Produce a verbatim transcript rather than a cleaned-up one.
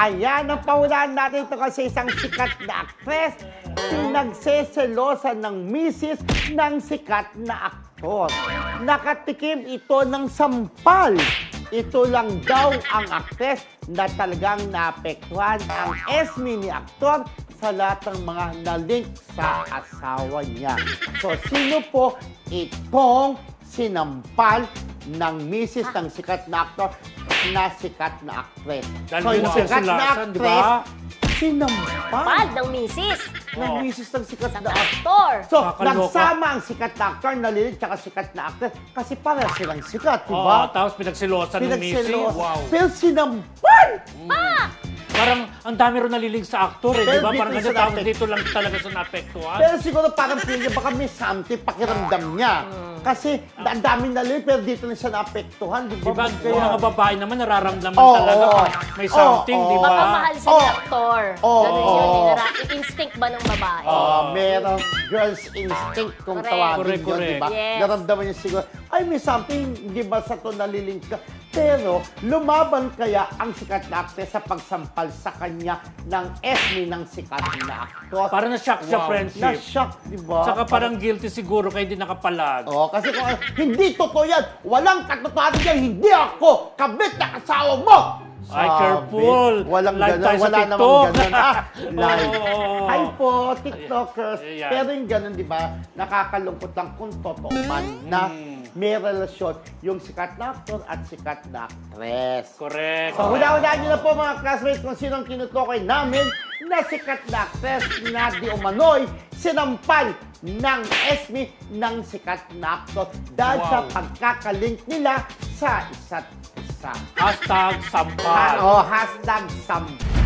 Ayan, ang paunahan natin ito kasi isang sikat na aktres nagseselosa ng misis ng sikat na aktor. Nakatikim ito ng sampal. Ito lang daw ang aktres na talagang naapektuhan ang esme ni aktor sa lahat ng mga nalink sa asawa niya. So, sino po itong sinampal ng misis ng sikat na aktor na sikat na aktres? Dahil So, yung wow. sikat na Silasan, di ba? aktres, sinampal Pal ng misis. ng Oh. misis ng sikat Sa na aktor. aktor. So, Nakakaloka. nagsama ang sikat na actor, nalilig, tsaka sikat na actress. Kasi para silang sikat, di Oo, ba? tapos pinagsilosan ng misis. Pinagselos. Wow. Pero sinampal! Pa! Parang ang dami rin nalilig sa aktor eh, di Pero ba? dito Parang sa ganyan, tapos naapek- dito lang talaga sa naapektuhan. Pero siguro parang feeling niya, baka may something pakiramdam niya. Kasi ang daming nalilig, pero dito na siya naapektuhan, di ba? Di ba, Kaya- yung mga babae naman nararamdaman Oo, talaga oo. pag may something, Oo, di oo. ba? Baka mahal siya Oh. ng aktor. Oh. Ganun yun. Oh. eh. Nara- Instinct ba ng babae? Ah, merong girl's instinct kung Correct. tawagin Correct, yun, di ba? correct. Yes. Naramdaman niya siguro, ay may something, di ba sa to nalilink ka? Pero, lumaban kaya ang sikat na actress sa pagsampal sa kanya ng esme ng sikat na actor? Parang na-shock siya, Wow. friendship. Na-shock, di ba? Saka parang guilty siguro kaya hindi nakapalag. Oo, kasi kung hindi totoo yan, walang katotohanan yan, hindi ako kabit na asawa mo! Ay, Sabi. careful. Walang Live ganun, tayo sa wala TikTok. namang ganun. Ah, live. Oo. Hi po, TikTokers. Ayan. Pero yung ganun, di ba, nakakalungkot lang kung totoo man na Mm. may relasyon yung sikat na actor at sikat na actress. Correct. So, hula-hulaan nyo na po mga classmates kung sinong kinutukoy namin na sikat na actress na di umano'y sinampal ng esme ng sikat na actor dahil sa Wow. pagkakalink nila sa isa't isa. Hashtag Ah, sampal. oh, hashtag sampal.